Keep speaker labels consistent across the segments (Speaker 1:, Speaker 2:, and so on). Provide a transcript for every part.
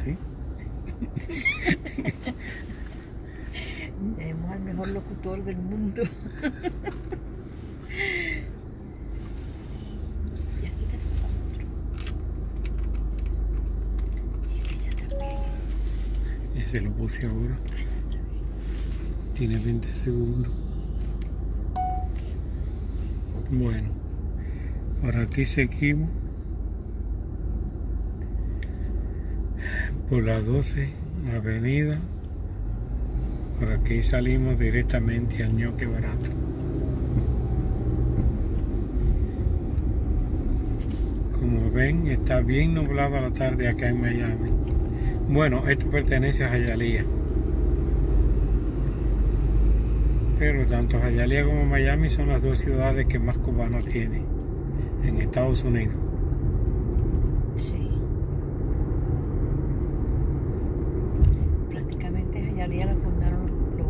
Speaker 1: ti.
Speaker 2: Tenemos al mejor locutor del mundo. Y aquí tenemos otro. Ella también.
Speaker 1: Ese lo puse ahora. Tiene 20 segundos. Bueno, por aquí seguimos. Por la 12 avenida. Por aquí salimos directamente al Ñoque Barato. Como ven, está bien nublada la tarde acá en Miami. Bueno, esto pertenece a Hialeah. Pero tanto Hialeah como Miami son las dos ciudades que más cubanos tienen en Estados Unidos.
Speaker 2: Sí. Prácticamente Hialeah lo fundaron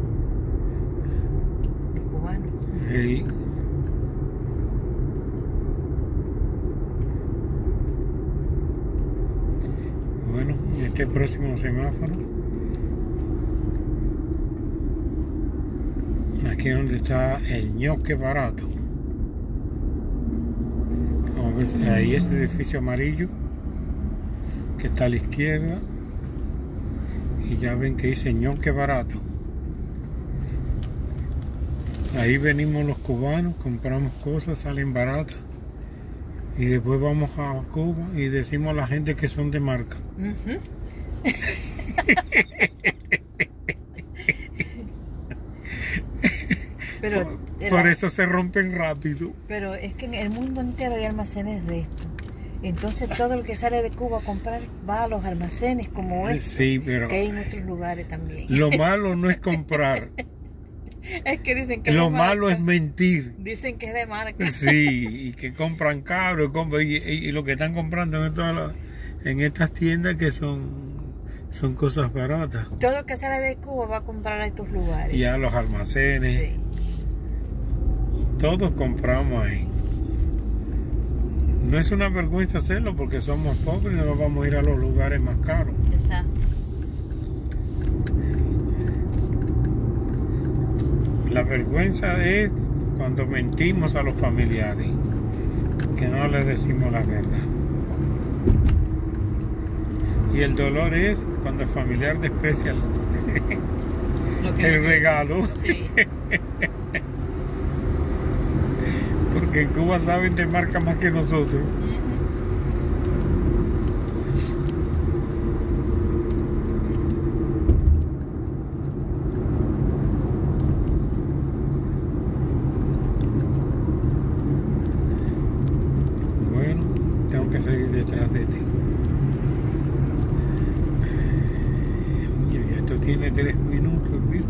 Speaker 2: los cubanos.
Speaker 1: Y bueno, este próximo semáforo, aquí es donde está el Ñoque Barato. Vamos a ver, ahí ese edificio amarillo que está a la izquierda, y ya ven que dice Ñoque Barato. Ahí venimos los cubanos, compramos cosas, salen baratas, y después vamos a Cuba y decimos a la gente que son de marca.
Speaker 2: Pero
Speaker 1: Por eso se rompen rápido.
Speaker 2: Pero es que en el mundo entero hay almacenes de esto. Entonces todo el que sale de Cuba a comprar va a los almacenes como este,
Speaker 1: Sí, pero
Speaker 2: que hay en otros lugares también.
Speaker 1: lo malo no es comprar.
Speaker 2: Es que dicen que
Speaker 1: Lo
Speaker 2: es de
Speaker 1: malo
Speaker 2: marca.
Speaker 1: es mentir.
Speaker 2: Dicen que es de marca.
Speaker 1: Sí, y que compran caro, y lo que están comprando en estas tiendas que son cosas baratas.
Speaker 2: Todo el que sale de Cuba va a comprar a estos lugares.
Speaker 1: Y a los almacenes,
Speaker 2: Sí.
Speaker 1: todos compramos ahí. No es una vergüenza hacerlo porque somos pobres y no vamos a ir a los lugares más caros.
Speaker 2: Exacto.
Speaker 1: La vergüenza es cuando mentimos a los familiares, que no les decimos la verdad. Y el dolor es cuando el familiar desprecia
Speaker 2: Lo que
Speaker 1: el regalo.
Speaker 2: Sí.
Speaker 1: Porque en Cuba saben de marca más que nosotros. Bueno, tengo que seguir detrás de ti. Y esto tiene 3 minutos.